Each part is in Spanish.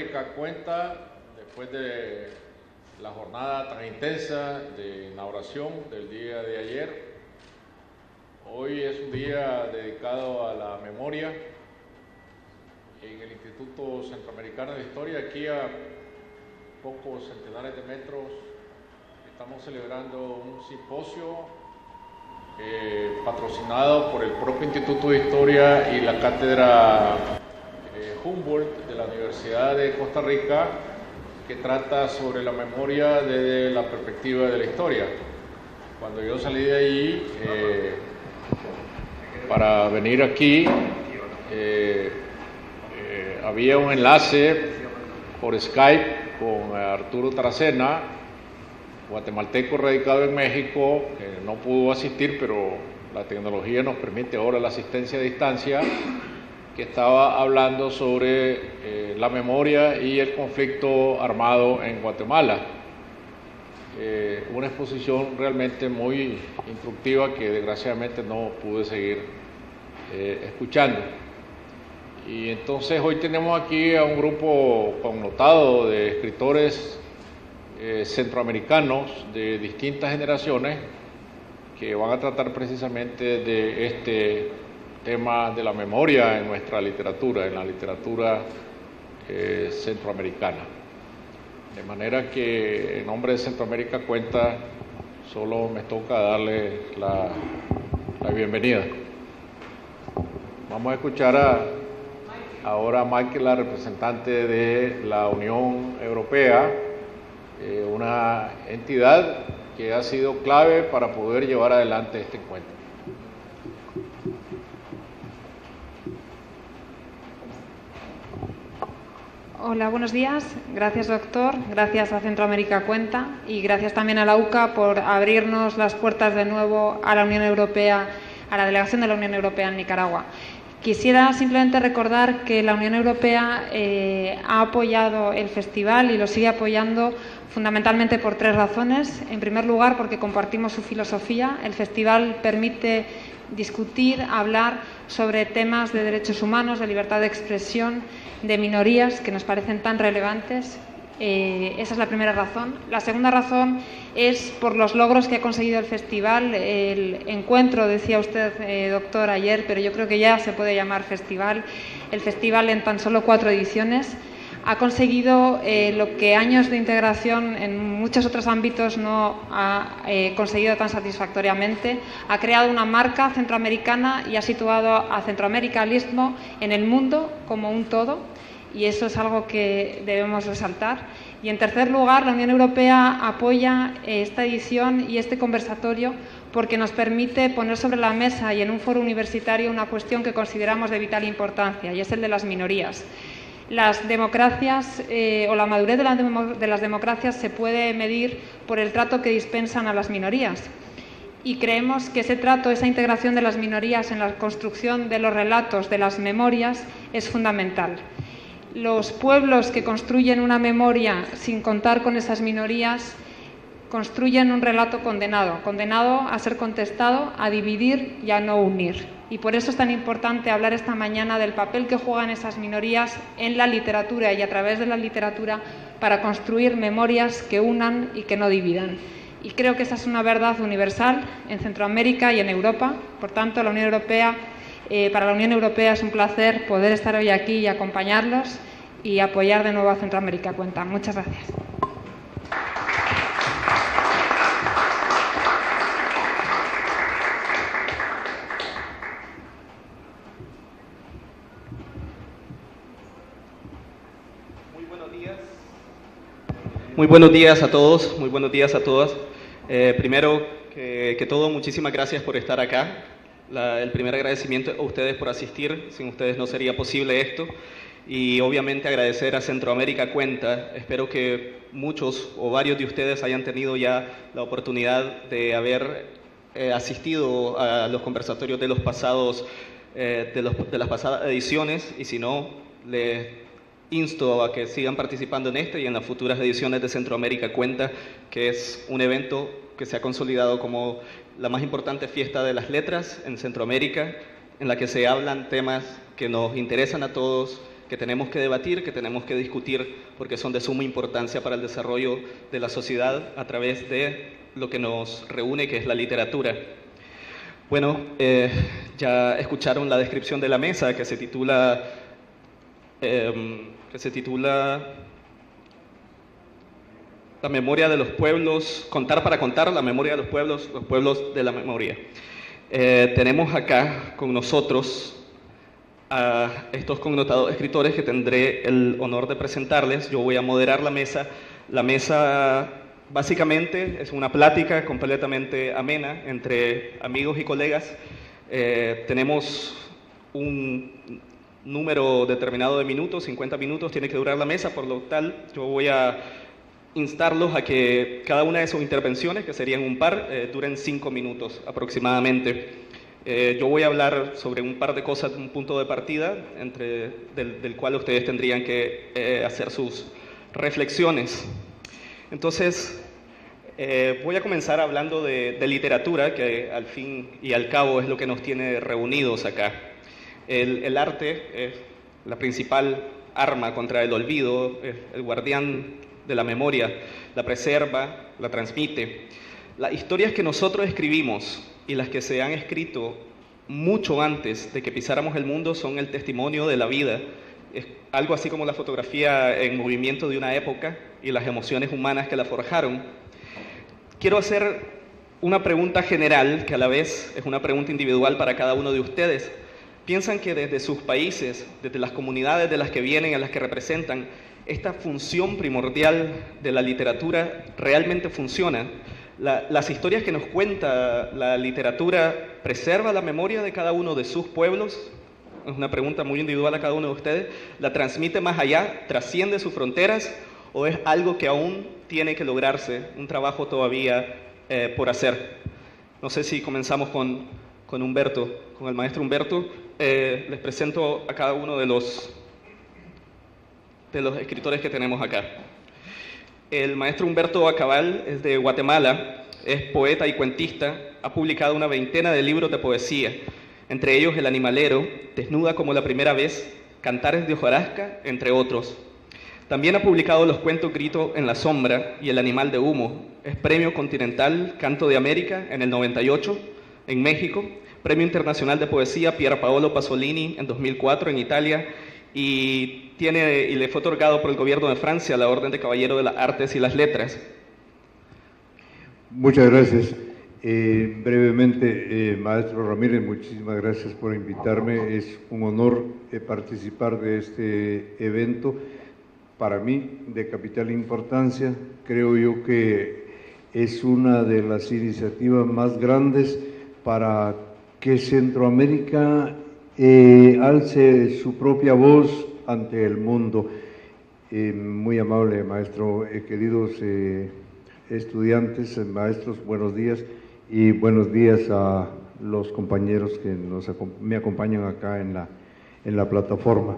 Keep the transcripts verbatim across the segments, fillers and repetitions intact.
Centroamérica Cuenta, después de la jornada tan intensa de inauguración del día de ayer. Hoy es un día dedicado a la memoria. En el Instituto Centroamericano de Historia, aquí a pocos centenares de metros, estamos celebrando un simposio eh, patrocinado por el propio Instituto de Historia y la Cátedra eh, Humboldt de la Universidad de Costa Rica, que trata sobre la memoria desde la perspectiva de la historia. Cuando yo salí de allí eh, para venir aquí, eh, eh, había un enlace por Skype con Arturo Taracena, guatemalteco radicado en México, que no pudo asistir, pero la tecnología nos permite ahora la asistencia a distancia, que estaba hablando sobre eh, la memoria y el conflicto armado en Guatemala. Eh, una exposición realmente muy instructiva que desgraciadamente no pude seguir eh, escuchando. Y entonces hoy tenemos aquí a un grupo connotado de escritores eh, centroamericanos de distintas generaciones que van a tratar precisamente de este tema de la memoria en nuestra literatura, en la literatura eh, centroamericana. De manera que en nombre de Centroamérica Cuenta solo me toca darle la, la bienvenida. Vamos a escuchar a, ahora a Michael, la representante de la Unión Europea, eh, una entidad que ha sido clave para poder llevar adelante este encuentro. Hola, buenos días. Gracias, doctor. Gracias a Centroamérica Cuenta y gracias también a la U C A por abrirnos las puertas de nuevo a la Unión Europea, a la delegación de la Unión Europea en Nicaragua. Quisiera simplemente recordar que la Unión Europea eh, ha apoyado el festival y lo sigue apoyando fundamentalmente por tres razones. En primer lugar, porque compartimos su filosofía. El festival permite discutir, hablar sobre temas de derechos humanos, de libertad de expresión, de minorías que nos parecen tan relevantes. Eh, esa es la primera razón. La segunda razón es por los logros que ha conseguido el festival. El encuentro, decía usted, eh, doctor, ayer, pero yo creo que ya se puede llamar festival. El festival, en tan solo cuatro ediciones, ha conseguido eh, lo que años de integración en muchos otros ámbitos no ha eh, conseguido tan satisfactoriamente. Ha creado una marca centroamericana y ha situado a Centroamérica, al Istmo, en el mundo como un todo, y eso es algo que debemos resaltar. Y en tercer lugar, la Unión Europea apoya eh, esta edición y este conversatorio porque nos permite poner sobre la mesa y en un foro universitario una cuestión que consideramos de vital importancia, y es el de las minorías. Las democracias eh, o la madurez de, la demo, de las democracias se puede medir por el trato que dispensan a las minorías. Y creemos que ese trato, esa integración de las minorías en la construcción de los relatos, de las memorias, es fundamental. Los pueblos que construyen una memoria sin contar con esas minorías construyen un relato condenado, condenado a ser contestado, a dividir y a no unir. Y por eso es tan importante hablar esta mañana del papel que juegan esas minorías en la literatura y a través de la literatura para construir memorias que unan y que no dividan. Y creo que esa es una verdad universal en Centroamérica y en Europa. Por tanto, la Unión Europea, eh, para la Unión Europea es un placer poder estar hoy aquí y acompañarlos y apoyar de nuevo a Centroamérica Cuenta. Muchas gracias. Muy buenos días a todos, muy buenos días a todas. Eh, primero que, que todo, muchísimas gracias por estar acá. La, el primer agradecimiento a ustedes por asistir, sin ustedes no sería posible esto. Y obviamente agradecer a Centroamérica Cuenta. Espero que muchos o varios de ustedes hayan tenido ya la oportunidad de haber eh, asistido a los conversatorios de, los pasados, eh, de, los, de las pasadas ediciones, y si no, les insto a que sigan participando en este y en las futuras ediciones de Centroamérica Cuenta, que es un evento que se ha consolidado como la más importante fiesta de las letras en Centroamérica, en la que se hablan temas que nos interesan a todos, que tenemos que debatir, que tenemos que discutir, porque son de suma importancia para el desarrollo de la sociedad a través de lo que nos reúne, que es la literatura. Bueno, eh, ya escucharon la descripción de la mesa, que se titula, eh, que se titula La memoria de los pueblos, contar para contar, la memoria de los pueblos, los pueblos de la memoria. Eh, tenemos acá con nosotros a estos connotados escritores que tendré el honor de presentarles. Yo voy a moderar la mesa. La mesa básicamente es una plática completamente amena entre amigos y colegas. Eh, tenemos un número determinado de minutos, cincuenta minutos tiene que durar la mesa, por lo tal yo voy a instarlos a que cada una de sus intervenciones, que serían un par, eh, duren cinco minutos aproximadamente. Eh, yo voy a hablar sobre un par de cosas, un punto de partida entre, del, del cual ustedes tendrían que eh, hacer sus reflexiones. Entonces, eh, voy a comenzar hablando de, de literatura, que al fin y al cabo es lo que nos tiene reunidos acá. El, el arte es la principal arma contra el olvido, es el guardián de la memoria, la preserva, la transmite. Las historias que nosotros escribimos y las que se han escrito mucho antes de que pisáramos el mundo son el testimonio de la vida. Es algo así como la fotografía en movimiento de una época y las emociones humanas que la forjaron. Quiero hacer una pregunta general, que a la vez es una pregunta individual para cada uno de ustedes. ¿Piensan que desde sus países, desde las comunidades de las que vienen, a las que representan, esta función primordial de la literatura realmente funciona? La, las historias que nos cuenta la literatura preserva la memoria de cada uno de sus pueblos. Es una pregunta muy individual a cada uno de ustedes. ¿La transmite más allá, trasciende sus fronteras, o es algo que aún tiene que lograrse, un trabajo todavía eh, por hacer? No sé si comenzamos con, con Humberto, con el maestro Humberto. Eh, les presento a cada uno de los de los escritores que tenemos acá. El maestro Humberto Acabal es de Guatemala, es poeta y cuentista, ha publicado una veintena de libros de poesía, entre ellos El Animalero, Desnuda como la primera vez, Cantares de hojarasca, entre otros. También ha publicado los cuentos Grito en la sombra y El animal de humo. Es Premio Continental Canto de América en el noventa y ocho en México, Premio Internacional de Poesía Pier Paolo Pasolini en dos mil cuatro en Italia, y, tiene, y le fue otorgado por el gobierno de Francia la Orden de Caballero de las Artes y las Letras. Muchas gracias. Eh, brevemente, eh, maestro Ramírez, muchísimas gracias por invitarme. Es un honor eh, participar de este evento. Para mí, de capital importancia, creo yo que es una de las iniciativas más grandes para que Centroamérica Eh, alce su propia voz ante el mundo. Eh, muy amable maestro, eh, queridos eh, estudiantes, eh, maestros, buenos días, y buenos días a los compañeros que nos, me acompañan acá en la, en la plataforma.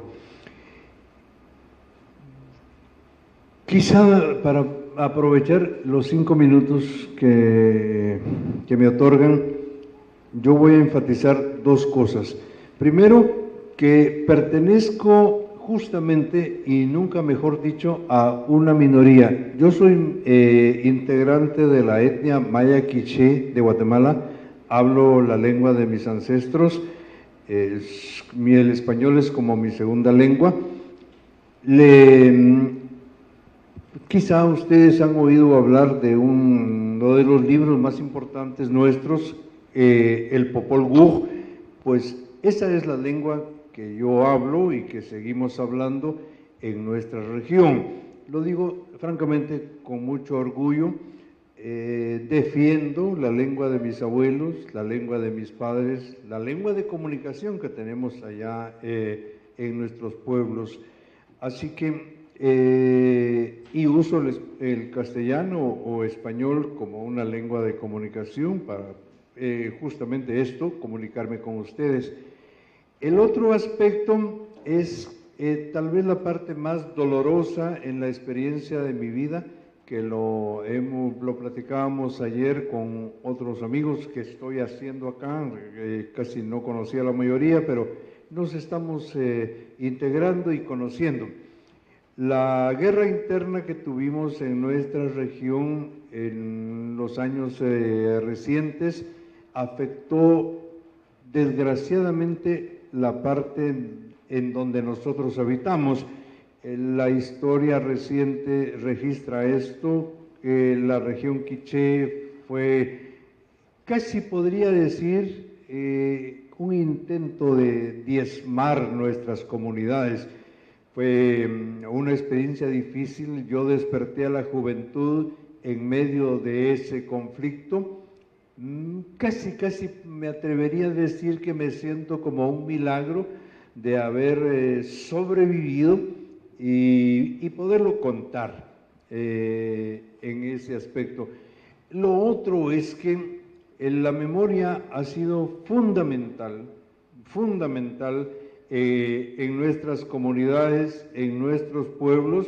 Quizá para aprovechar los cinco minutos que, que me otorgan, yo voy a enfatizar dos cosas. Primero, que pertenezco justamente, y nunca mejor dicho, a una minoría. Yo soy eh, integrante de la etnia maya quiché de Guatemala, hablo la lengua de mis ancestros, eh, el español es como mi segunda lengua. Le, quizá ustedes han oído hablar de un, uno de los libros más importantes nuestros, eh, el Popol Vuh, pues esa es la lengua que yo hablo y que seguimos hablando en nuestra región. Lo digo francamente con mucho orgullo. Eh, defiendo la lengua de mis abuelos, la lengua de mis padres, la lengua de comunicación que tenemos allá eh, en nuestros pueblos. Así que, eh, y uso el, el castellano o español como una lengua de comunicación para eh, justamente esto, comunicarme con ustedes. El otro aspecto es eh, tal vez la parte más dolorosa en la experiencia de mi vida, que lo, hemos, lo platicábamos ayer con otros amigos que estoy haciendo acá, eh, casi no conocía a la mayoría, pero nos estamos eh, integrando y conociendo. La guerra interna que tuvimos en nuestra región en los años eh, recientes afectó desgraciadamente la parte en, en donde nosotros habitamos. Eh, la historia reciente registra esto. Eh, la región Quiché fue, casi podría decir, eh, un intento de diezmar nuestras comunidades. Fue una experiencia difícil. Yo desperté a la juventud en medio de ese conflicto. Casi, casi me atrevería a decir que me siento como un milagro de haber eh, sobrevivido y, y poderlo contar eh, en ese aspecto. Lo otro es que la memoria ha sido fundamental, fundamental eh, en nuestras comunidades, en nuestros pueblos,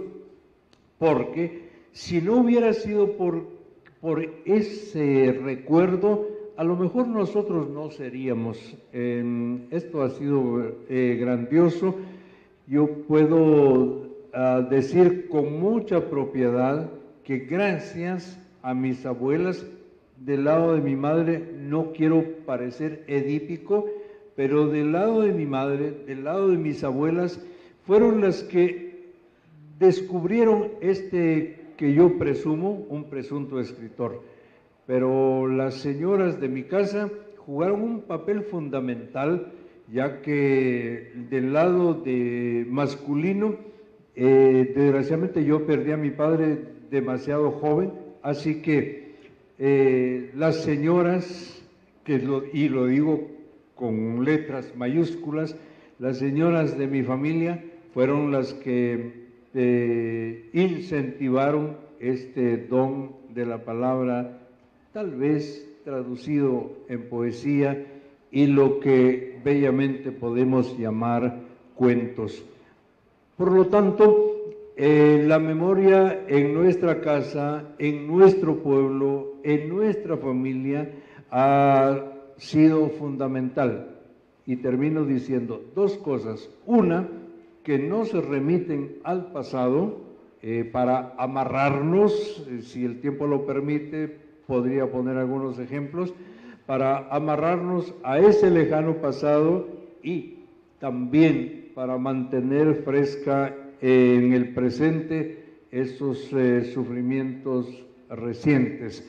porque si no hubiera sido por, por ese recuerdo, a lo mejor nosotros no seríamos. Eh, esto ha sido eh, grandioso. Yo puedo uh, decir con mucha propiedad que gracias a mis abuelas, del lado de mi madre, no quiero parecer edípico, pero del lado de mi madre, del lado de mis abuelas, fueron las que descubrieron este que yo presumo, un presunto escritor. Pero las señoras de mi casa jugaron un papel fundamental, ya que del lado de masculino, eh, desgraciadamente yo perdí a mi padre demasiado joven, así que eh, las señoras, que lo, y lo digo con letras mayúsculas, las señoras de mi familia fueron las que eh, incentivaron este don de la palabra, tal vez traducido en poesía, y lo que bellamente podemos llamar cuentos. Por lo tanto, eh, la memoria en nuestra casa, en nuestro pueblo, en nuestra familia, ha sido fundamental. Y termino diciendo dos cosas. Una, que no se remiten al pasado eh, para amarrarnos, eh, si el tiempo lo permite, podría poner algunos ejemplos, para amarrarnos a ese lejano pasado y también para mantener fresca eh, en el presente esos eh, sufrimientos recientes.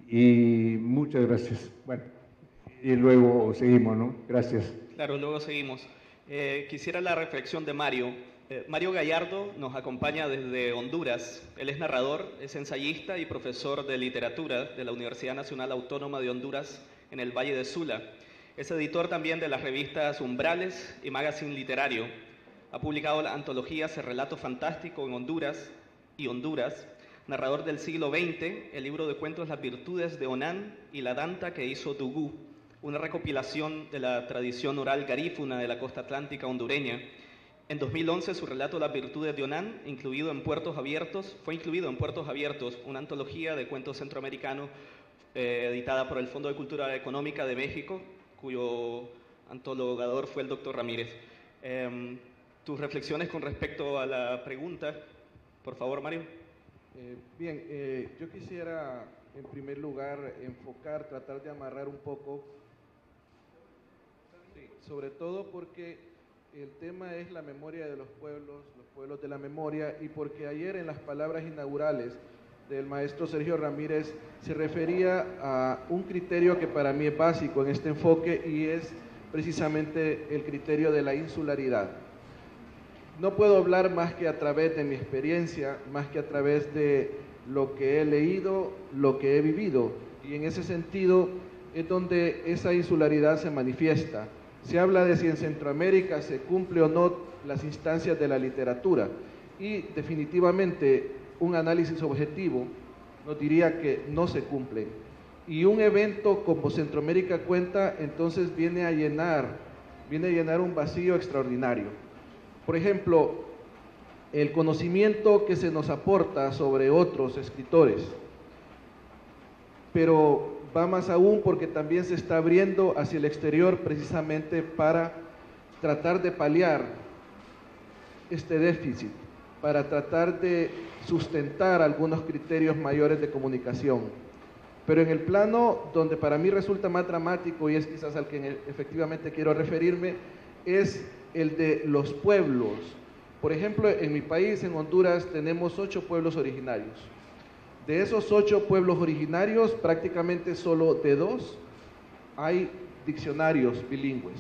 Y muchas gracias. Bueno, y luego seguimos, ¿no? Gracias. Claro, luego seguimos. Eh, quisiera la reflexión de Mario. Eh, Mario Gallardo nos acompaña desde Honduras. Él es narrador, es ensayista y profesor de literatura de la Universidad Nacional Autónoma de Honduras en el Valle de Sula. Es editor también de las revistas Umbrales y Magazine Literario. Ha publicado la antología El Relato Fantástico en Honduras y Honduras, narrador del siglo veinte, el libro de cuentos Las Virtudes de Onán y la Danta que hizo Tugú, una recopilación de la tradición oral garífuna de la costa atlántica hondureña. En dos mil once, su relato Las Virtudes de Onán, incluido en Puertos Abiertos, fue incluido en Puertos Abiertos, una antología de cuentos centroamericanos eh, editada por el Fondo de Cultura Económica de México, cuyo antologador fue el doctor Ramírez. Eh, tus reflexiones con respecto a la pregunta, por favor, Mario. Eh, bien, eh, yo quisiera en primer lugar enfocar, tratar de amarrar un poco, sí, sobre todo porque el tema es la memoria de los pueblos, los pueblos de la memoria, y porque ayer en las palabras inaugurales del maestro Sergio Ramírez se refería a un criterio que para mí es básico en este enfoque y es precisamente el criterio de la insularidad. No puedo hablar más que a través de mi experiencia, más que a través de lo que he leído, lo que he vivido, y en ese sentido es donde esa insularidad se manifiesta. Se habla de si en Centroamérica se cumple o no las instancias de la literatura, y definitivamente un análisis objetivo nos diría que no se cumplen. Y un evento como Centroamérica Cuenta entonces viene a llenar, viene a llenar un vacío extraordinario. Por ejemplo, el conocimiento que se nos aporta sobre otros escritores, pero va más aún porque también se está abriendo hacia el exterior precisamente para tratar de paliar este déficit, para tratar de sustentar algunos criterios mayores de comunicación. Pero en el plano donde para mí resulta más dramático, y es quizás al que efectivamente quiero referirme, es el de los pueblos. Por ejemplo, en mi país, en Honduras, tenemos ocho pueblos originarios. De esos ocho pueblos originarios, prácticamente solo de dos hay diccionarios bilingües.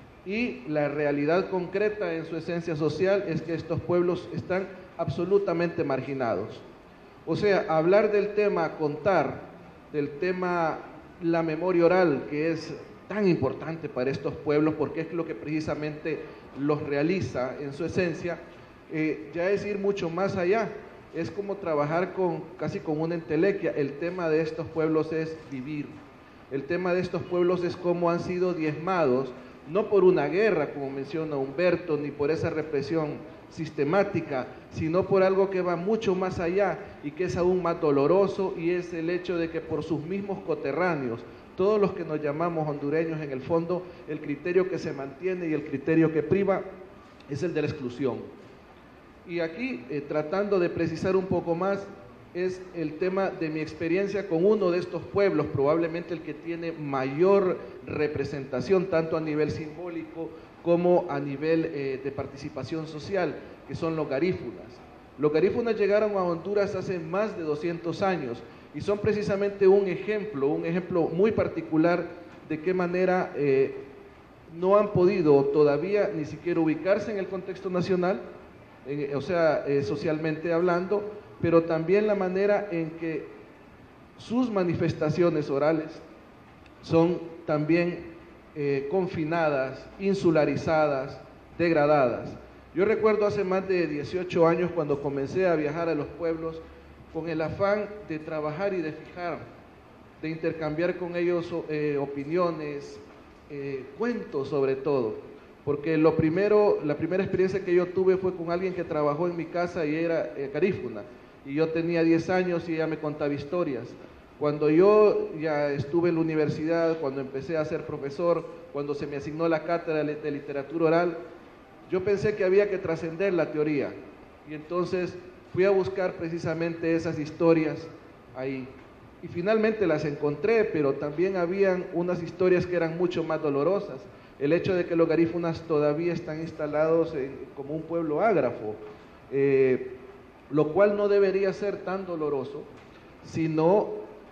Y la realidad concreta en su esencia social es que estos pueblos están absolutamente marginados. O sea, hablar del tema contar, del tema la memoria oral, que es tan importante para estos pueblos porque es lo que precisamente los realiza en su esencia, eh, ya es ir mucho más allá. Es como trabajar con, casi con una entelequia. El tema de estos pueblos es vivir. El tema de estos pueblos es cómo han sido diezmados, no por una guerra, como menciona Humberto, ni por esa represión sistemática, sino por algo que va mucho más allá y que es aún más doloroso, y es el hecho de que por sus mismos coterráneos, todos los que nos llamamos hondureños, en el fondo, el criterio que se mantiene y el criterio que priva es el de la exclusión. Y aquí, eh, tratando de precisar un poco más, es el tema de mi experiencia con uno de estos pueblos, probablemente el que tiene mayor representación, tanto a nivel simbólico como a nivel eh, de participación social, que son los garífunas. Los garífunas llegaron a Honduras hace más de doscientos años y son precisamente un ejemplo, un ejemplo muy particular de qué manera eh, no han podido todavía ni siquiera ubicarse en el contexto nacional, en, o sea, eh, socialmente hablando, pero también la manera en que sus manifestaciones orales son también eh, confinadas, insularizadas, degradadas. Yo recuerdo hace más de dieciocho años cuando comencé a viajar a los pueblos con el afán de trabajar y de fijar, de intercambiar con ellos eh, opiniones, eh, cuentos sobre todo, porque lo primero, la primera experiencia que yo tuve fue con alguien que trabajó en mi casa y era eh, garífuna, y yo tenía diez años y ella me contaba historias. Cuando yo ya estuve en la universidad, cuando empecé a ser profesor, cuando se me asignó la cátedra de literatura oral, yo pensé que había que trascender la teoría, y entonces fui a buscar precisamente esas historias ahí, y finalmente las encontré, pero también habían unas historias que eran mucho más dolorosas. El hecho de que los garífunas todavía están instalados en, como un pueblo ágrafo, eh, lo cual no debería ser tan doloroso, sino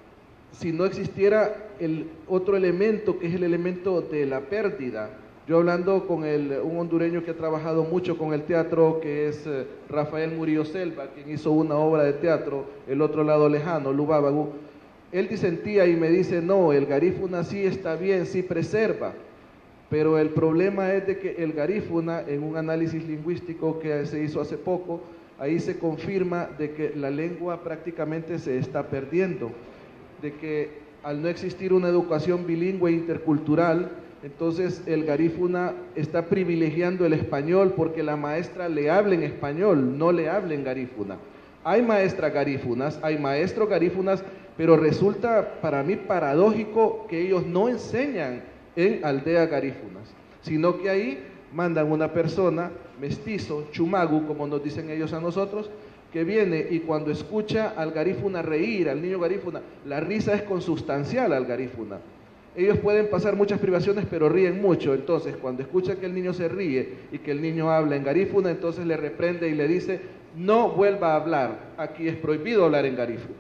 si no existiera el otro elemento, que es el elemento de la pérdida. Yo hablando con el, un hondureño que ha trabajado mucho con el teatro, que es eh, Rafael Murillo Selva, quien hizo una obra de teatro, El otro lado lejano, Lubábagu, él disentía y me dice, no, el garífuna sí está bien, sí preserva, pero el problema es de que el garífuna, en un análisis lingüístico que se hizo hace poco, ahí se confirma de que la lengua prácticamente se está perdiendo, de que al no existir una educación bilingüe intercultural, entonces el garífuna está privilegiando el español porque la maestra le habla en español, no le habla en garífuna. Hay maestras garífunas, hay maestros garífunas, pero resulta para mí paradójico que ellos no enseñan en aldeas garífunas, sino que ahí mandan una persona, mestizo, chumagu, como nos dicen ellos a nosotros, que viene y cuando escucha al garífuna reír, al niño garífuna, la risa es consustancial al garífuna. Ellos pueden pasar muchas privaciones, pero ríen mucho. Entonces, cuando escucha que el niño se ríe y que el niño habla en garífuna, entonces le reprende y le dice, no vuelva a hablar, aquí es prohibido hablar en garífuna.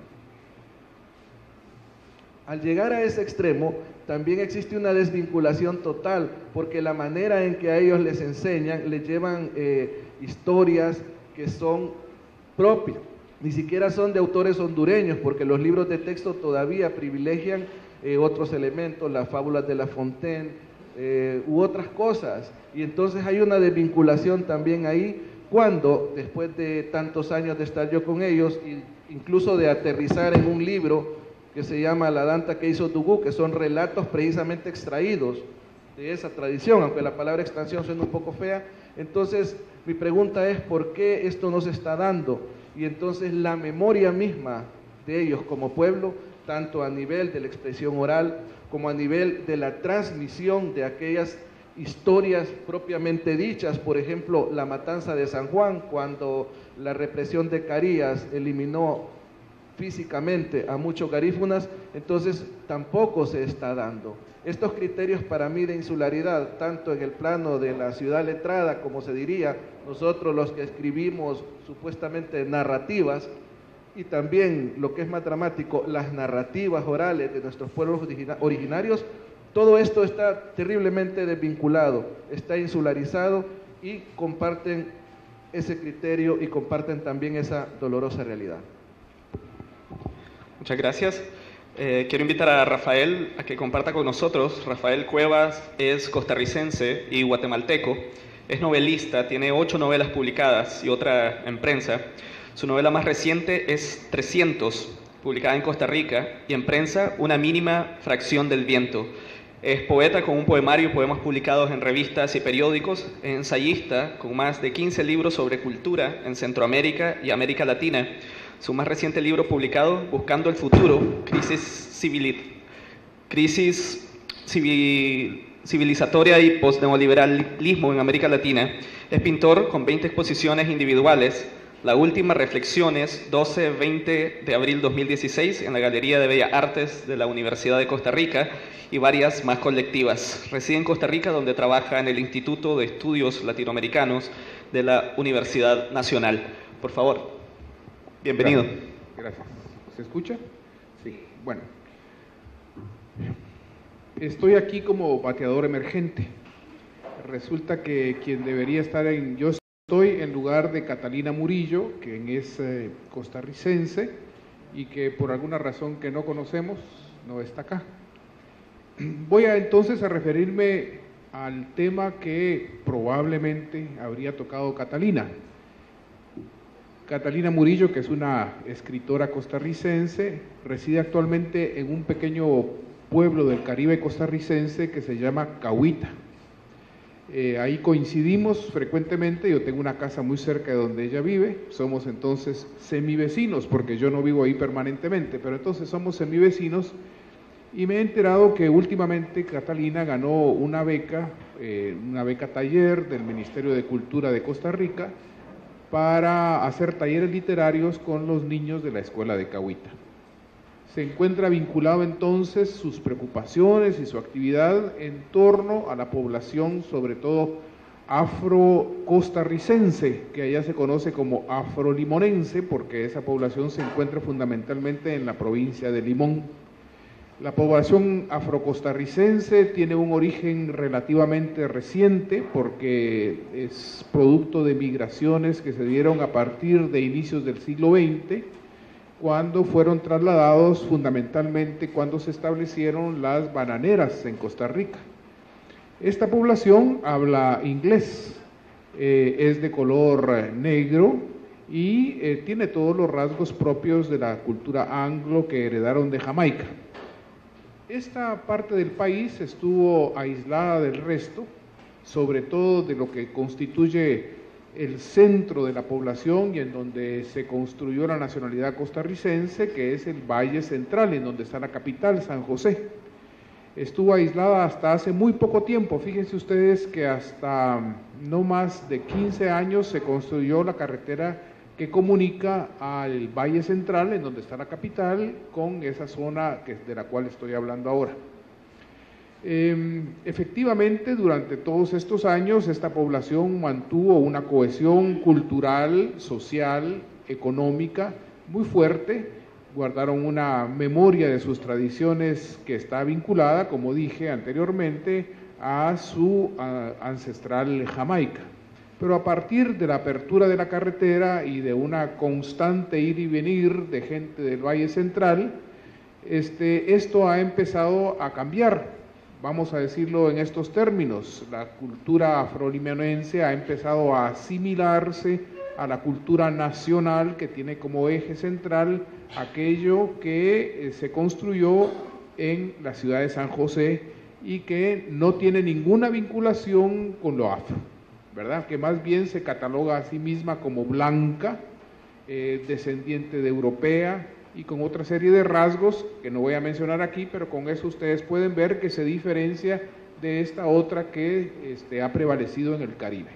Al llegar a ese extremo, también existe una desvinculación total, porque la manera en que a ellos les enseñan, les llevan eh, historias que son propias, ni siquiera son de autores hondureños, porque los libros de texto todavía privilegian eh, otros elementos, las fábulas de La Fontaine, eh, u otras cosas, y entonces hay una desvinculación también ahí, cuando después de tantos años de estar yo con ellos, incluso de aterrizar en un libro que se llama La Danta que hizo Dugú, que son relatos precisamente extraídos de esa tradición, aunque la palabra extracción suena un poco fea. Entonces mi pregunta es, ¿por qué esto no se está dando? Y entonces la memoria misma de ellos como pueblo, tanto a nivel de la expresión oral, como a nivel de la transmisión de aquellas historias propiamente dichas, por ejemplo, la matanza de San Juan, cuando la represión de Carías eliminó físicamente a muchos garífunas, entonces tampoco se está dando. Estos criterios para mí de insularidad, tanto en el plano de la ciudad letrada, como se diría, nosotros los que escribimos supuestamente narrativas, y también lo que es más dramático, las narrativas orales de nuestros pueblos originarios, todo esto está terriblemente desvinculado, está insularizado y comparten ese criterio y comparten también esa dolorosa realidad. Muchas gracias. Eh, quiero invitar a Rafael a que comparta con nosotros. Rafael Cuevas es costarricense y guatemalteco, es novelista, tiene ocho novelas publicadas y otra en prensa. Su novela más reciente es trescientos, publicada en Costa Rica, y en prensa Una mínima fracción del viento. Es poeta con un poemario y poemas publicados en revistas y periódicos, es ensayista con más de quince libros sobre cultura en Centroamérica y América Latina. Su más reciente libro publicado, Buscando el futuro, crisis, civil, crisis civil, civilizatoria y postneoliberalismo en América Latina, es pintor con veinte exposiciones individuales. La última, Reflexiones, doce a veinte de abril de dos mil dieciséis, en la Galería de Bellas Artes de la Universidad de Costa Rica, y varias más colectivas. Reside en Costa Rica, donde trabaja en el Instituto de Estudios Latinoamericanos de la Universidad Nacional. Por favor, bienvenido. Gracias. Gracias. ¿Se escucha? Sí. Bueno, estoy aquí como bateador emergente. Resulta que quien debería estar en... Yo estoy en lugar de Catalina Murillo, quien es eh, costarricense y que por alguna razón que no conocemos no está acá. Voy a entonces a referirme al tema que probablemente habría tocado Catalina. Catalina Murillo, que es una escritora costarricense, reside actualmente en un pequeño pueblo del Caribe costarricense que se llama Cahuita. Eh, ahí coincidimos frecuentemente, yo tengo una casa muy cerca de donde ella vive, somos entonces semivecinos, porque yo no vivo ahí permanentemente, pero entonces somos semivecinos, y me he enterado que últimamente Catalina ganó una beca, eh, una beca taller del Ministerio de Cultura de Costa Rica, para hacer talleres literarios con los niños de la escuela de Cahuita. Se encuentra vinculado entonces sus preocupaciones y su actividad en torno a la población, sobre todo afro-costarricense, que allá se conoce como afrolimonense, porque esa población se encuentra fundamentalmente en la provincia de Limón. La población afrocostarricense tiene un origen relativamente reciente, porque es producto de migraciones que se dieron a partir de inicios del siglo veinte, cuando fueron trasladados fundamentalmente cuando se establecieron las bananeras en Costa Rica. Esta población habla inglés, eh, es de color negro y eh, tiene todos los rasgos propios de la cultura anglo que heredaron de Jamaica. Esta parte del país estuvo aislada del resto, sobre todo de lo que constituye el centro de la población y en donde se construyó la nacionalidad costarricense, que es el Valle Central, en donde está la capital, San José. Estuvo aislada hasta hace muy poco tiempo. Fíjense ustedes que hasta no más de quince años se construyó la carretera que comunica al Valle Central, en donde está la capital, con esa zona que, de la cual estoy hablando ahora. Eh, efectivamente, durante todos estos años, esta población mantuvo una cohesión cultural, social, económica muy fuerte, guardaron una memoria de sus tradiciones que está vinculada, como dije anteriormente, a su a, ancestral Jamaica. Pero a partir de la apertura de la carretera y de una constante ir y venir de gente del Valle Central, este, esto ha empezado a cambiar. Vamos a decirlo en estos términos, la cultura afrolimonense ha empezado a asimilarse a la cultura nacional que tiene como eje central aquello que eh, se construyó en la ciudad de San José y que no tiene ninguna vinculación con lo afro, ¿verdad? Que más bien se cataloga a sí misma como blanca, eh, descendiente de europea, y con otra serie de rasgos que no voy a mencionar aquí, pero con eso ustedes pueden ver que se diferencia de esta otra que este, ha prevalecido en el Caribe.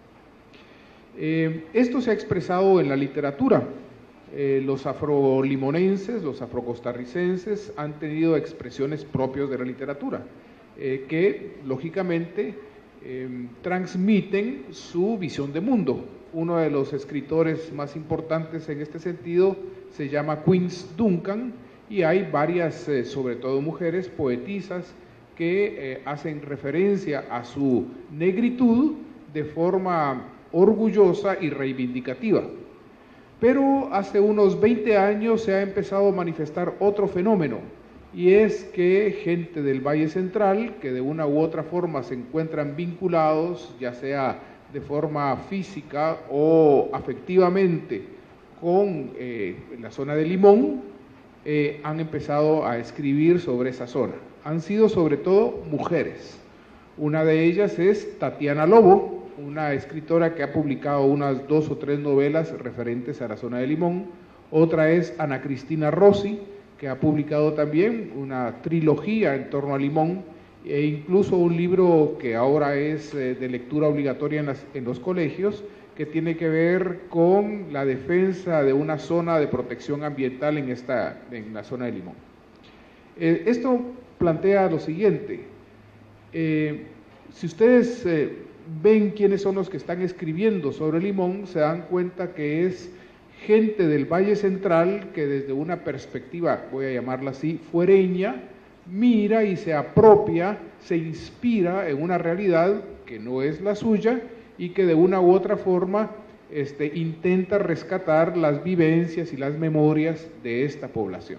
Eh, esto se ha expresado en la literatura. Eh, los afrolimonenses, los afrocostarricenses han tenido expresiones propias de la literatura, eh, que lógicamente eh, transmiten su visión de mundo. Uno de los escritores más importantes en este sentido se llama Queen's Duncan, y hay varias, eh, sobre todo mujeres, poetisas, que eh, hacen referencia a su negritud de forma orgullosa y reivindicativa. Pero hace unos veinte años se ha empezado a manifestar otro fenómeno, y es que gente del Valle Central, que de una u otra forma se encuentran vinculados, ya sea de forma física o afectivamente, con eh, la zona de Limón, eh, han empezado a escribir sobre esa zona. Han sido sobre todo mujeres. Una de ellas es Tatiana Lobo, una escritora que ha publicado unas dos o tres novelas referentes a la zona de Limón. Otra es Ana Cristina Rossi, que ha publicado también una trilogía en torno a Limón, e incluso un libro que ahora es eh, de lectura obligatoria en, las, en los colegios, que tiene que ver con la defensa de una zona de protección ambiental en, esta, en la zona de Limón. Eh, esto plantea lo siguiente: eh, si ustedes eh, ven quiénes son los que están escribiendo sobre Limón, se dan cuenta que es gente del Valle Central que desde una perspectiva, voy a llamarla así, fuereña, mira y se apropia, se inspira en una realidad que no es la suya y que de una u otra forma este, intenta rescatar las vivencias y las memorias de esta población.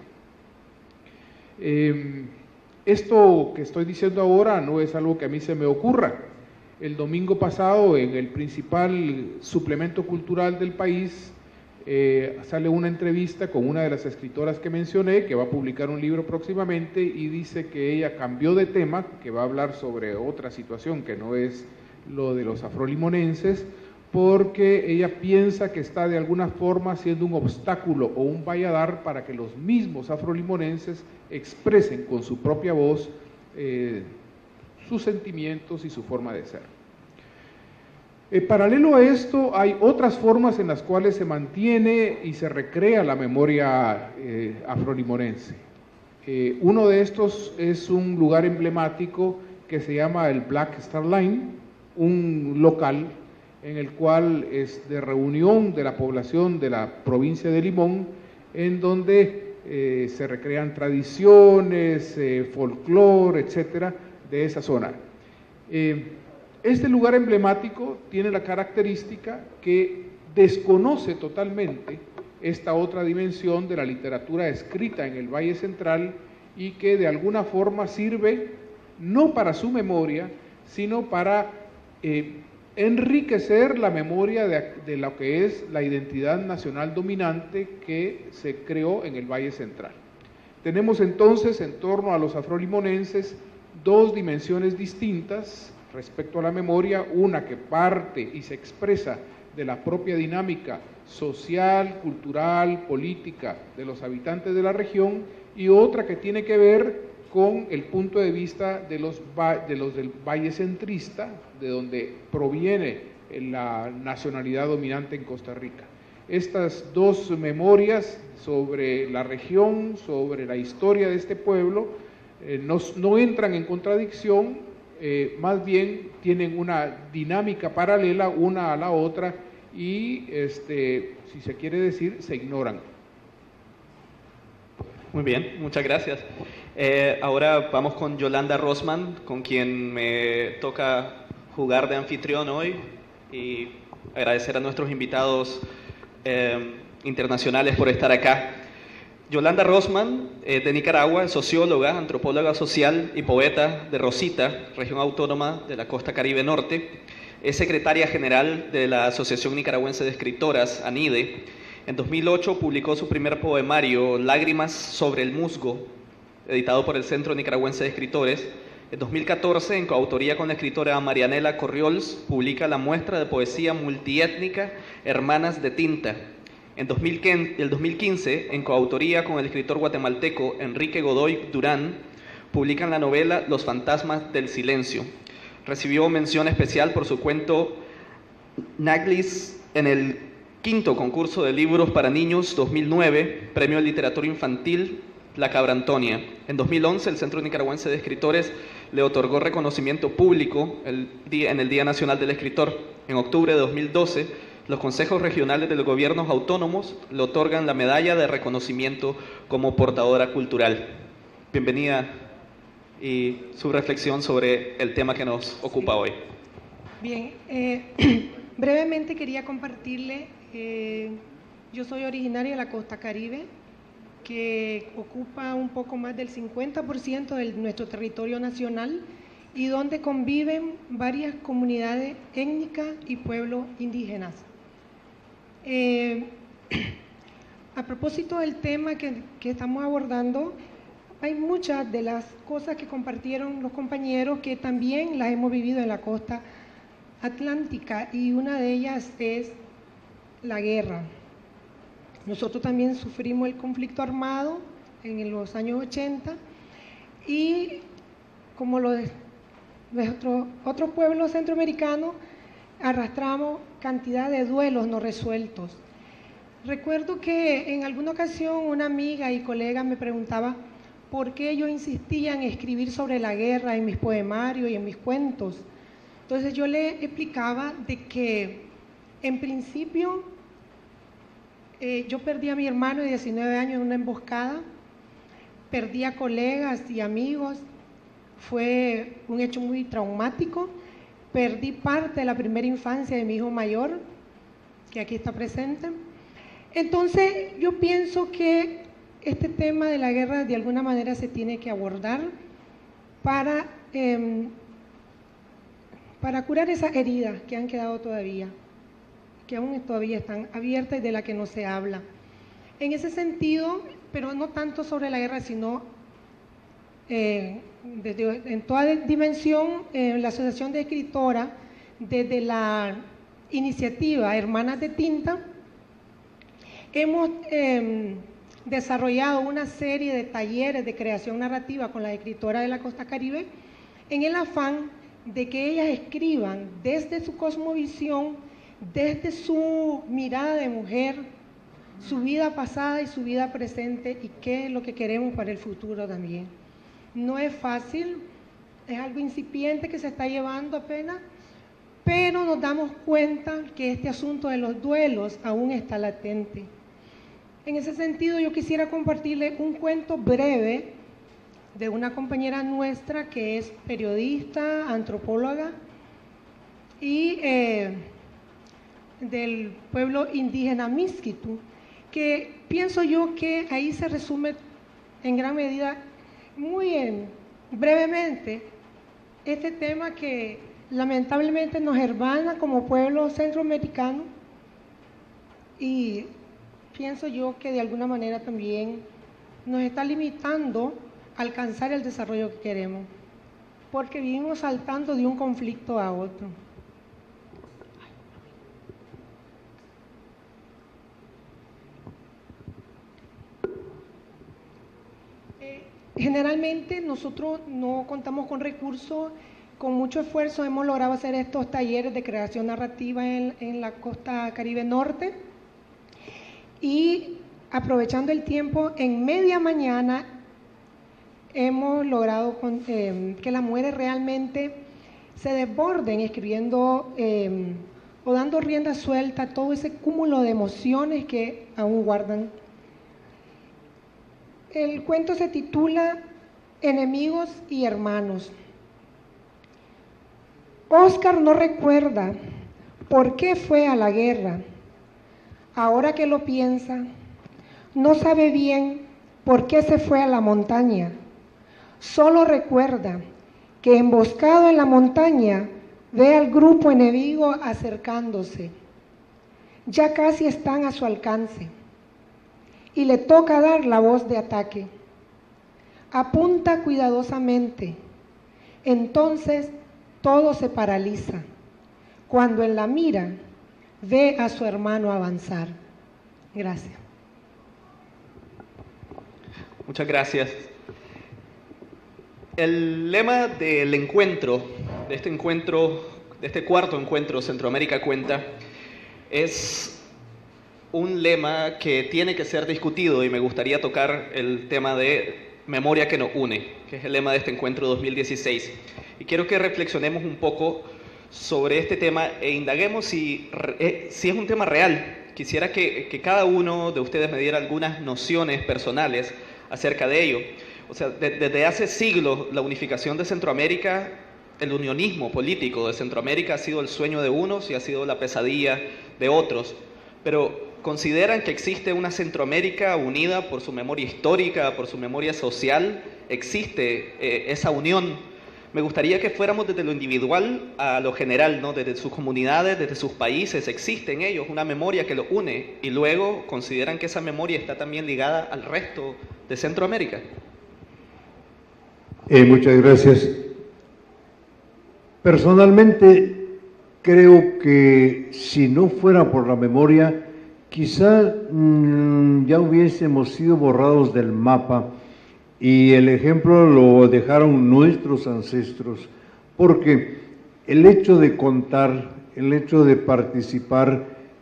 Eh, esto que estoy diciendo ahora no es algo que a mí se me ocurra. El domingo pasado, en el principal suplemento cultural del país, Eh, sale una entrevista con una de las escritoras que mencioné, que va a publicar un libro próximamente, y dice que ella cambió de tema, que va a hablar sobre otra situación que no es lo de los afrolimonenses, porque ella piensa que está de alguna forma siendo un obstáculo o un valladar para que los mismos afrolimonenses expresen con su propia voz eh, sus sentimientos y su forma de ser. Eh, paralelo a esto, hay otras formas en las cuales se mantiene y se recrea la memoria eh, afrolimonense. Eh, uno de estos es un lugar emblemático que se llama el Black Star Line, un local en el cual es de reunión de la población de la provincia de Limón, en donde eh, se recrean tradiciones, eh, folclore, etcétera, de esa zona. Eh, Este lugar emblemático tiene la característica que desconoce totalmente esta otra dimensión de la literatura escrita en el Valle Central y que de alguna forma sirve no para su memoria, sino para eh, enriquecer la memoria de, de lo que es la identidad nacional dominante que se creó en el Valle Central. Tenemos entonces en torno a los afrolimonenses dos dimensiones distintas respecto a la memoria, una que parte y se expresa de la propia dinámica social, cultural, política de los habitantes de la región, y otra que tiene que ver con el punto de vista de los, de los del Valle Centrista, de donde proviene la nacionalidad dominante en Costa Rica. Estas dos memorias sobre la región, sobre la historia de este pueblo, eh, no, no entran en contradicción, Eh, más bien tienen una dinámica paralela una a la otra y, este, si se quiere decir, se ignoran. Muy bien, muchas gracias. Eh, ahora vamos con Yolanda Rosman, con quien me toca jugar de anfitrión hoy, y agradecer a nuestros invitados eh, internacionales por estar acá. Yolanda Rosman, eh, de Nicaragua, es socióloga, antropóloga social y poeta de Rosita, región autónoma de la costa Caribe Norte. Es secretaria general de la Asociación Nicaragüense de Escritoras, ANIDE. En dos mil ocho publicó su primer poemario, Lágrimas sobre el musgo, editado por el Centro Nicaragüense de Escritores. En dos mil catorce, en coautoría con la escritora Marianela Corriols, publica la muestra de poesía multiétnica Hermanas de Tinta. En dos mil quince, en coautoría con el escritor guatemalteco Enrique Godoy Durán, publican la novela Los fantasmas del silencio. Recibió mención especial por su cuento Naglis en el quinto concurso de libros para niños dos mil nueve, Premio de Literatura Infantil La Cabra Antonia. En dos mil once, el Centro Nicaragüense de Escritores le otorgó reconocimiento público el día, en el Día Nacional del Escritor. En octubre de dos mil doce, los consejos regionales de los gobiernos autónomos le otorgan la medalla de reconocimiento como portadora cultural. Bienvenida y su reflexión sobre el tema que nos ocupa sí. hoy. Bien, eh, brevemente quería compartirle, eh, yo soy originaria de la costa Caribe, que ocupa un poco más del cincuenta por ciento de nuestro territorio nacional y donde conviven varias comunidades étnicas y pueblos indígenas. Eh, a propósito del tema que, que estamos abordando, hay muchas de las cosas que compartieron los compañeros que también las hemos vivido en la costa atlántica, y una de ellas es la guerra. Nosotros también sufrimos el conflicto armado en los años ochenta, y como los de otros otro pueblos centroamericanos arrastramos cantidad de duelos no resueltos. Recuerdo que en alguna ocasión una amiga y colega me preguntaba por qué yo insistía en escribir sobre la guerra en mis poemarios y en mis cuentos. Entonces yo le explicaba de que en principio eh, yo perdí a mi hermano de diecinueve años en una emboscada, perdí a colegas y amigos, fue un hecho muy traumático, perdí parte de la primera infancia de mi hijo mayor, que aquí está presente. Entonces yo pienso que este tema de la guerra de alguna manera se tiene que abordar para, eh, para curar esas heridas que han quedado todavía, que aún todavía están abiertas y de las que no se habla. En ese sentido, pero no tanto sobre la guerra, sino eh, desde, en toda dimensión, eh, la Asociación de Escritoras, desde la iniciativa Hermanas de Tinta, hemos eh, desarrollado una serie de talleres de creación narrativa con las escritoras de la costa Caribe, en el afán de que ellas escriban desde su cosmovisión, desde su mirada de mujer, su vida pasada y su vida presente, y qué es lo que queremos para el futuro también. No es fácil, es algo incipiente que se está llevando apenas, pero nos damos cuenta que este asunto de los duelos aún está latente. En ese sentido, yo quisiera compartirle un cuento breve de una compañera nuestra que es periodista, antropóloga y eh, del pueblo indígena Miskitu, que pienso yo que ahí se resume en gran medida, muy en, brevemente, este tema que lamentablemente nos hermana como pueblo centroamericano, y pienso yo que de alguna manera también nos está limitando a alcanzar el desarrollo que queremos, porque vivimos saltando de un conflicto a otro. Eh, generalmente nosotros no contamos con recursos. Con mucho esfuerzo hemos logrado hacer estos talleres de creación narrativa en, en la costa Caribe Norte, y aprovechando el tiempo, en media mañana hemos logrado con, eh, que las mujeres realmente se desborden escribiendo eh, o dando rienda suelta a todo ese cúmulo de emociones que aún guardan. El cuento se titula Enemigos y Hermanos. Oscar no recuerda por qué fue a la guerra. Ahora que lo piensa, no sabe bien por qué se fue a la montaña. Solo recuerda que emboscado en la montaña ve al grupo enemigo acercándose. Ya casi están a su alcance y le toca dar la voz de ataque. Apunta cuidadosamente. Entonces todo se paraliza cuando en la mira ve a su hermano avanzar. Gracias. Muchas gracias. El lema del encuentro, de este encuentro, de este cuarto encuentro Centroamérica Cuenta, es un lema que tiene que ser discutido, y me gustaría tocar el tema de memoria que nos une, que es el lema de este encuentro dos mil dieciséis. Y quiero que reflexionemos un poco sobre este tema e indaguemos si, eh, si es un tema real. Quisiera que, que cada uno de ustedes me diera algunas nociones personales acerca de ello. O sea, de, desde hace siglos la unificación de Centroamérica, el unionismo político de Centroamérica ha sido el sueño de unos y ha sido la pesadilla de otros. Pero ¿consideran que existe una Centroamérica unida por su memoria histórica, por su memoria social? ¿Existe eh, esa unión? Me gustaría que fuéramos desde lo individual a lo general, ¿no? Desde sus comunidades, desde sus países, existe en ellos una memoria que los une, y luego consideran que esa memoria está también ligada al resto de Centroamérica. Eh, muchas gracias. Personalmente creo que si no fuera por la memoria, quizá mmm, ya hubiésemos sido borrados del mapa, y el ejemplo lo dejaron nuestros ancestros, porque el hecho de contar, el hecho de participar,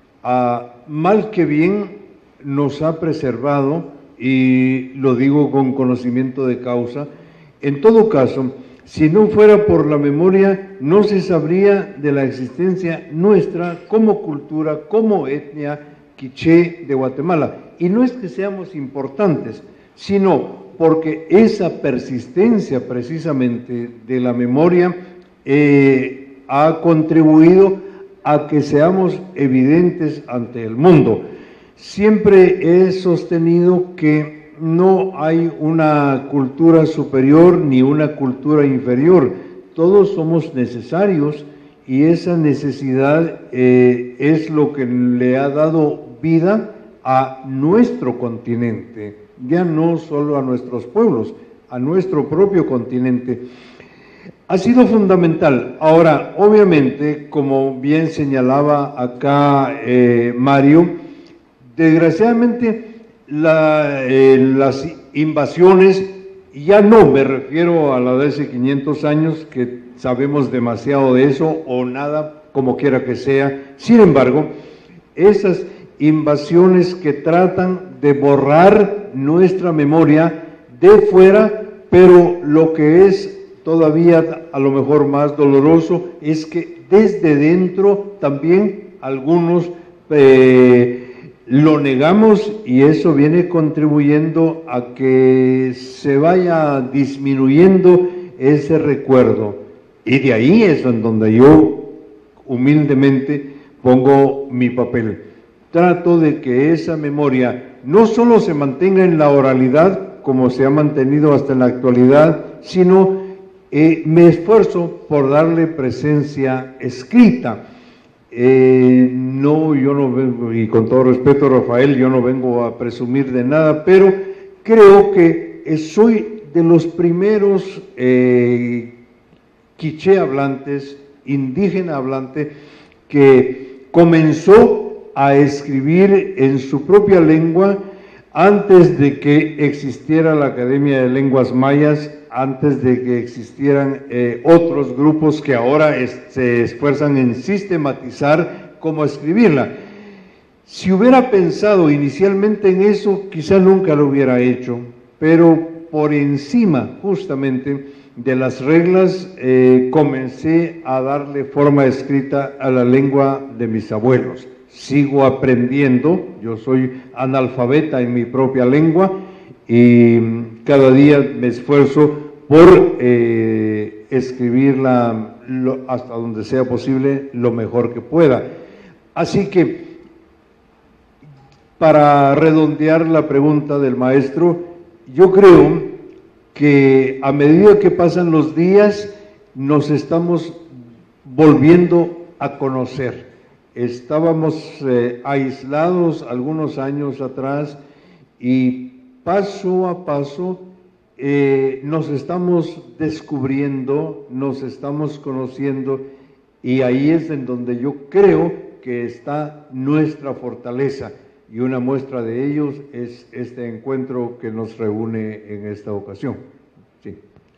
a mal que bien nos ha preservado, y lo digo con conocimiento de causa. En todo caso, si no fuera por la memoria, no se sabría de la existencia nuestra como cultura, como etnia quiché de Guatemala. Y no es que seamos importantes, sino porque esa persistencia precisamente de la memoria eh, ha contribuido a que seamos evidentes ante el mundo. Siempre he sostenido que no hay una cultura superior ni una cultura inferior, todos somos necesarios, y esa necesidad eh, es lo que le ha dado vida a nuestro continente, ya no solo a nuestros pueblos, a nuestro propio continente. Ha sido fundamental. Ahora, obviamente, como bien señalaba acá eh, Mario, desgraciadamente la, eh, las invasiones, ya no me refiero a la de hace quinientos años, que sabemos demasiado de eso, o nada, como quiera que sea. Sin embargo, esas invasiones que tratan de borrar nuestra memoria de fuera, pero lo que es todavía a lo mejor más doloroso es que desde dentro también algunos eh, lo negamos, y eso viene contribuyendo a que se vaya disminuyendo ese recuerdo. Y de ahí es en donde yo humildemente pongo mi papel. Trato de que esa memoria no solo se mantenga en la oralidad, como se ha mantenido hasta en la actualidad, sino eh, me esfuerzo por darle presencia escrita. Eh, no, yo no vengo, y con todo respeto, Rafael, yo no vengo a presumir de nada, pero creo que soy de los primeros eh, quiché hablantes, indígena hablante, que comenzó a escribir en su propia lengua antes de que existiera la Academia de Lenguas Mayas, antes de que existieran eh, otros grupos que ahora es, se esfuerzan en sistematizar cómo escribirla. Si hubiera pensado inicialmente en eso, quizá nunca lo hubiera hecho, pero por encima justamente de las reglas eh, comencé a darle forma escrita a la lengua de mis abuelos. Sigo aprendiendo, yo soy analfabeta en mi propia lengua, y cada día me esfuerzo por eh, escribirla lo, hasta donde sea posible, lo mejor que pueda. Así que, para redondear la pregunta del maestro, yo creo que a medida que pasan los días nos estamos volviendo a conocer. Estábamos eh, aislados algunos años atrás, y paso a paso eh, nos estamos descubriendo, nos estamos conociendo, y ahí es en donde yo creo que está nuestra fortaleza, y una muestra de ellos es este encuentro que nos reúne en esta ocasión. Sí.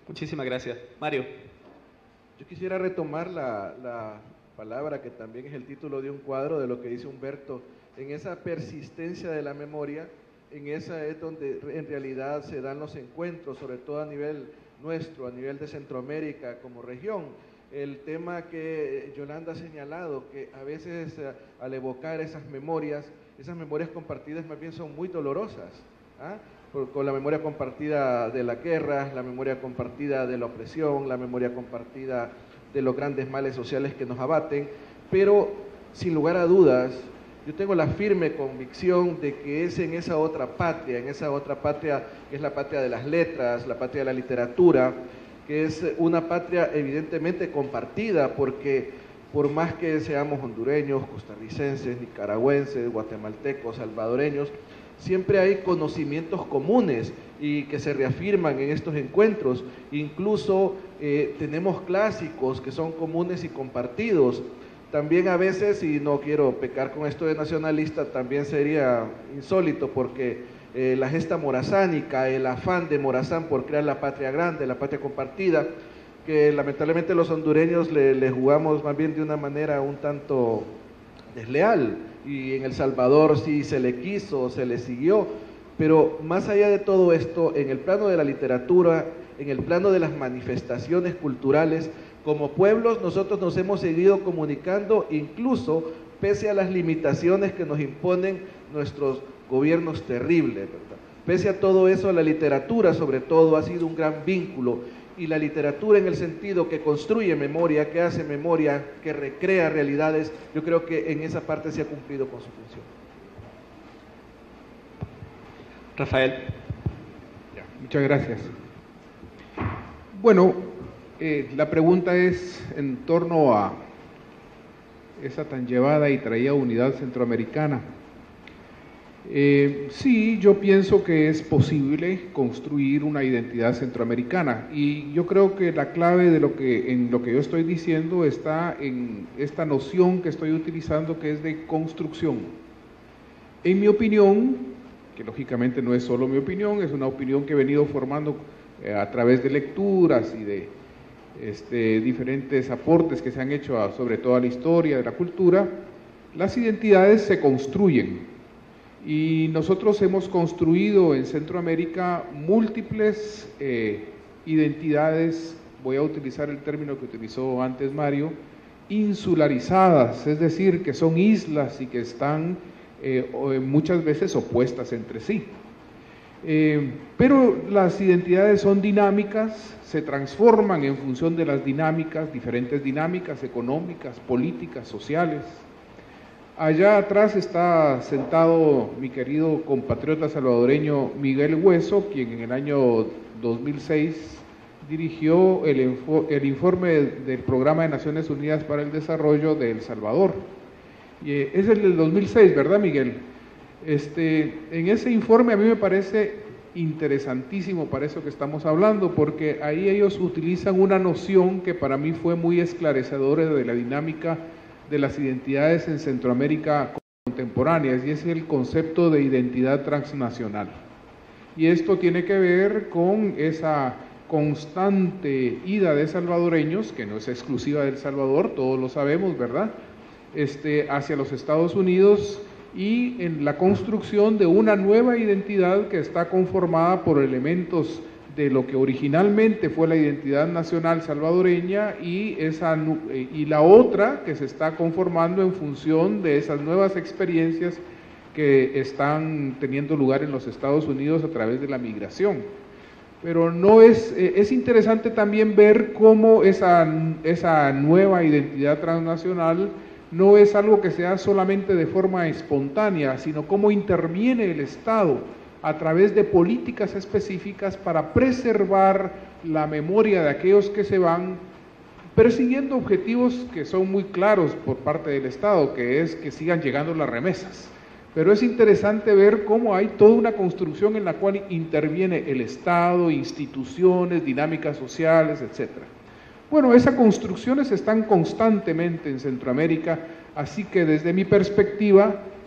Muchísimas gracias. Mario. Yo quisiera retomar la, la palabra que también es el título de un cuadro de lo que dice Humberto, en esa persistencia de la memoria, en esa es donde en realidad se dan los encuentros, sobre todo a nivel nuestro, a nivel de Centroamérica como región. El tema que Yolanda ha señalado, que a veces al evocar esas memorias, esas memorias compartidas más bien son muy dolorosas, ¿ah? Por, con la memoria compartida de la guerra, la memoria compartida de la opresión, la memoria compartida de los grandes males sociales que nos abaten, pero sin lugar a dudas, yo tengo la firme convicción de que es en esa otra patria, en esa otra patria que es la patria de las letras, la patria de la literatura, que es una patria evidentemente compartida, porque por más que seamos hondureños, costarricenses, nicaragüenses, guatemaltecos, salvadoreños, siempre hay conocimientos comunes y que se reafirman en estos encuentros. Incluso eh, tenemos clásicos que son comunes y compartidos. También a veces, y no quiero pecar con esto de nacionalista, también sería insólito porque eh, la gesta morazánica, el afán de Morazán por crear la patria grande, la patria compartida, que lamentablemente los hondureños le, le jugamos más bien de una manera un tanto desleal, y en El Salvador sí se le quiso, se le siguió, pero más allá de todo esto, en el plano de la literatura, en el plano de las manifestaciones culturales, como pueblos nosotros nos hemos seguido comunicando, incluso pese a las limitaciones que nos imponen nuestros gobiernos terribles, ¿verdad? Pese a todo eso, la literatura sobre todo ha sido un gran vínculo, y la literatura en el sentido que construye memoria, que hace memoria, que recrea realidades, yo creo que en esa parte se ha cumplido con su función. Rafael. Ya, muchas gracias. Bueno, eh, la pregunta es en torno a esa tan llevada y traída unidad centroamericana. Eh, sí, yo pienso que es posible construir una identidad centroamericana, y yo creo que la clave de lo que, en lo que yo estoy diciendo está en esta noción que estoy utilizando, que es de construcción. En mi opinión, que lógicamente no es solo mi opinión, es una opinión que he venido formando eh, a través de lecturas y de este, diferentes aportes que se han hecho a, sobre todo a la historia de la cultura, las identidades se construyen. Y nosotros hemos construido en Centroamérica múltiples eh, identidades, voy a utilizar el término que utilizó antes Mario, insularizadas, es decir, que son islas y que están eh, muchas veces opuestas entre sí. Eh, pero las identidades son dinámicas, se transforman en función de las dinámicas, diferentes dinámicas económicas, políticas, sociales. Allá atrás está sentado mi querido compatriota salvadoreño Miguel Hueso, quien en el año dos mil seis dirigió el, el informe del Programa de Naciones Unidas para el Desarrollo de El Salvador. Y es el del dos mil seis, ¿verdad, Miguel? Este, en ese informe a mí me parece interesantísimo para eso que estamos hablando, porque ahí ellos utilizan una noción que para mí fue muy esclarecedora de la dinámica de las identidades en Centroamérica contemporáneas, y es el concepto de identidad transnacional. Y esto tiene que ver con esa constante ida de salvadoreños, que no es exclusiva de El Salvador, todos lo sabemos, ¿verdad?, este, hacia los Estados Unidos, y en la construcción de una nueva identidad que está conformada por elementos de lo que originalmente fue la identidad nacional salvadoreña, y, esa, y la otra que se está conformando en función de esas nuevas experiencias que están teniendo lugar en los Estados Unidos a través de la migración. Pero no es, es interesante también ver cómo esa, esa nueva identidad transnacional no es algo que sea solamente de forma espontánea, sino cómo interviene el Estado a través de políticas específicas para preservar la memoria de aquellos que se van, persiguiendo objetivos que son muy claros por parte del Estado, que es que sigan llegando las remesas. Pero es interesante ver cómo hay toda una construcción en la cual interviene el Estado, instituciones, dinámicas sociales, etcétera. Bueno, esas construcciones están constantemente en Centroamérica, así que desde mi perspectiva,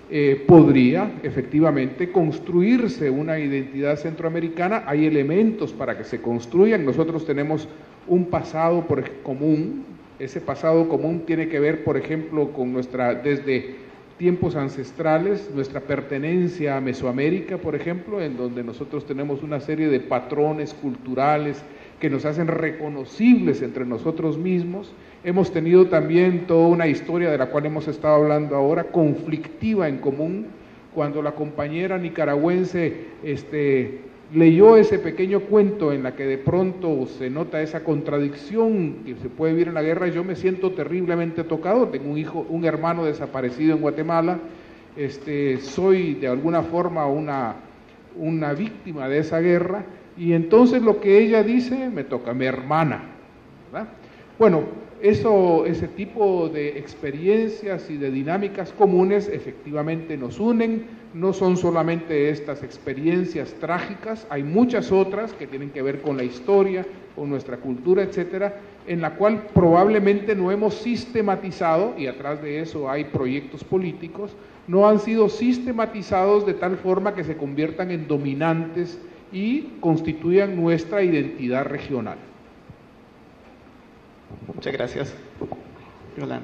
eh, podría efectivamente construirse una identidad centroamericana. Hay elementos para que se construyan. Nosotros tenemos un pasado por, común. Ese pasado común tiene que ver, por ejemplo, con nuestra, desde tiempos ancestrales, nuestra pertenencia a Mesoamérica, por ejemplo, en donde nosotros tenemos una serie de patrones culturales que nos hacen reconocibles entre nosotros mismos. Hemos tenido también toda una historia de la cual hemos estado hablando ahora, conflictiva en común. Cuando la compañera nicaragüense este, leyó ese pequeño cuento en la que de pronto se nota esa contradicción que se puede vivir en la guerra, yo me siento terriblemente tocado. Tengo un hijo, un hermano desaparecido en Guatemala, este, soy de alguna forma una, una víctima de esa guerra, y entonces lo que ella dice me toca, mi hermana, ¿verdad? Bueno, eso, ese tipo de experiencias y de dinámicas comunes efectivamente nos unen. No son solamente estas experiencias trágicas, hay muchas otras que tienen que ver con la historia, con nuestra cultura, etcétera, en la cual probablemente no hemos sistematizado, y atrás de eso hay proyectos políticos, no han sido sistematizados de tal forma que se conviertan en dominantes y constituyan nuestra identidad regional. Muchas gracias. Yolanda.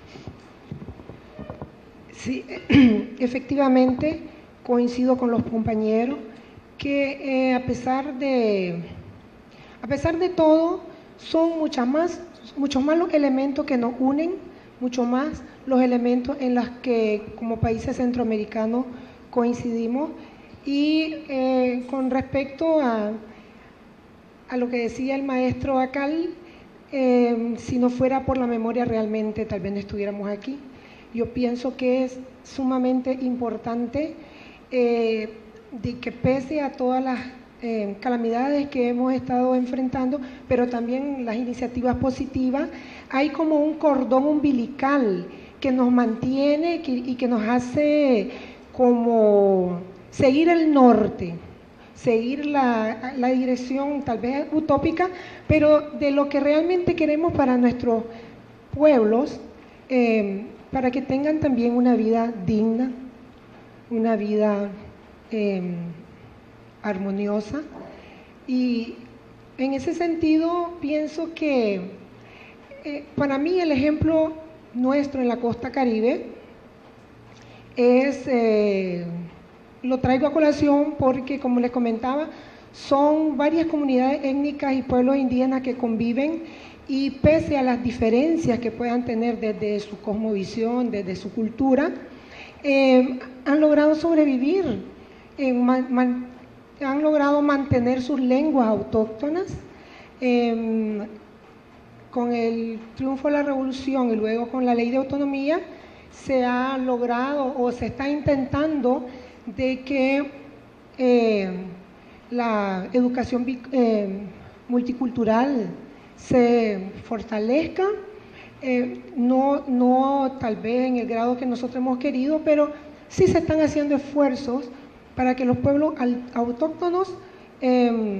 Sí, efectivamente, coincido con los compañeros que eh, a pesar de a pesar de todo, son muchas más, muchos más los elementos que nos unen, mucho más los elementos en los que como países centroamericanos coincidimos. Y eh, con respecto a, a lo que decía el maestro Acal, eh, si no fuera por la memoria realmente tal vez no estuviéramos aquí. Yo pienso que es sumamente importante eh, de que pese a todas las eh, calamidades que hemos estado enfrentando, pero también las iniciativas positivas, hay como un cordón umbilical que nos mantiene que, y que nos hace como seguir el norte, seguir la, la dirección tal vez utópica, pero de lo que realmente queremos para nuestros pueblos, eh, para que tengan también una vida digna, una vida eh, armoniosa. Y en ese sentido pienso que eh, para mí el ejemplo nuestro en la costa Caribe es, eh, lo traigo a colación porque, como les comentaba, son varias comunidades étnicas y pueblos indígenas que conviven, y pese a las diferencias que puedan tener desde su cosmovisión, desde su cultura, eh, han logrado sobrevivir, eh, man, man, han logrado mantener sus lenguas autóctonas. Eh, con el triunfo de la revolución y luego con la ley de autonomía, se ha logrado o se está intentando de que eh, la educación eh, multicultural se fortalezca, eh, no, no tal vez en el grado que nosotros hemos querido, pero sí se están haciendo esfuerzos para que los pueblos autóctonos eh,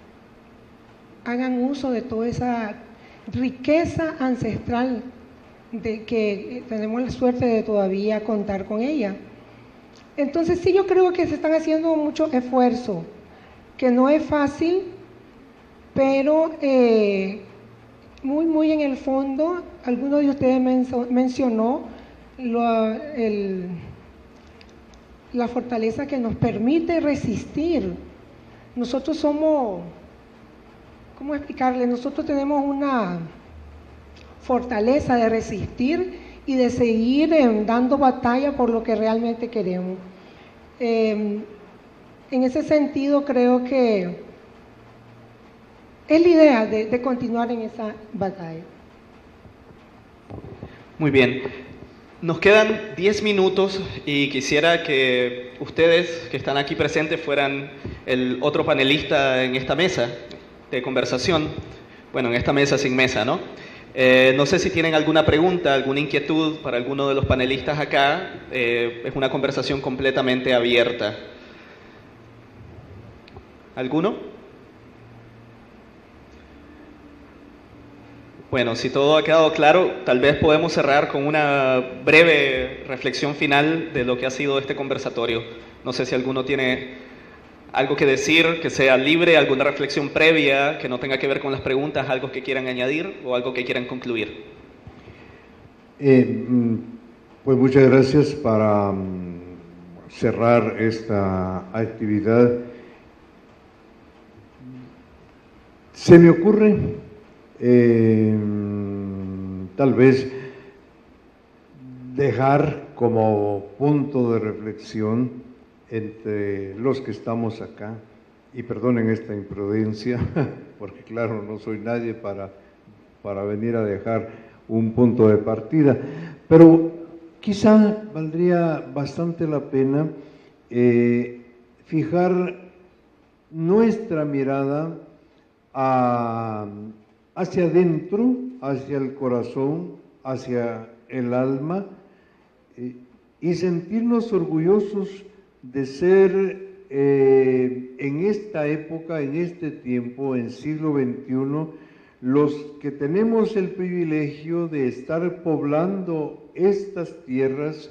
hagan uso de toda esa riqueza ancestral de que tenemos la suerte de todavía contar con ella. Entonces sí, yo creo que se están haciendo muchos esfuerzos, que no es fácil, pero eh, muy, muy en el fondo, alguno de ustedes mencionó lo, el, la fortaleza que nos permite resistir. Nosotros somos, ¿cómo explicarle? Nosotros tenemos una fortaleza de resistir y de seguir eh, dando batalla por lo que realmente queremos. Eh, en ese sentido creo que es la idea de, de continuar en esa batalla. Muy bien. Nos quedan diez minutos y quisiera que ustedes que están aquí presentes fueran el otro panelista en esta mesa de conversación. Bueno, en esta mesa sin mesa, ¿no? Eh, no sé si tienen alguna pregunta, alguna inquietud para alguno de los panelistas acá. Eh, es una conversación completamente abierta. ¿Alguno? Bueno, si todo ha quedado claro, tal vez podemos cerrar con una breve reflexión final de lo que ha sido este conversatorio. No sé si alguno tiene algo que decir, que sea libre, alguna reflexión previa, que no tenga que ver con las preguntas, algo que quieran añadir o algo que quieran concluir. Eh, pues muchas gracias para cerrar esta actividad. Se me ocurre eh, tal vez dejar como punto de reflexión entre los que estamos acá, y perdonen esta imprudencia, porque claro, no soy nadie para, para venir a dejar un punto de partida, pero quizá valdría bastante la pena eh, fijar nuestra mirada a, hacia adentro, hacia el corazón, hacia el alma, eh, y sentirnos orgullosos de ser eh, en esta época, en este tiempo, en siglo veintiuno, los que tenemos el privilegio de estar poblando estas tierras.